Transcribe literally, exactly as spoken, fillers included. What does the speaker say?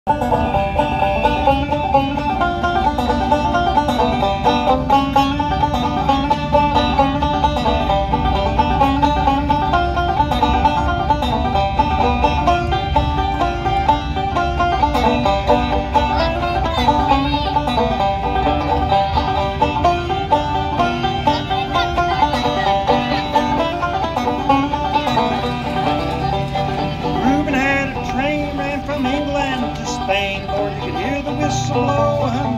Ruben had a train ran from England to Spain, Lord, you could hear the whistle blow.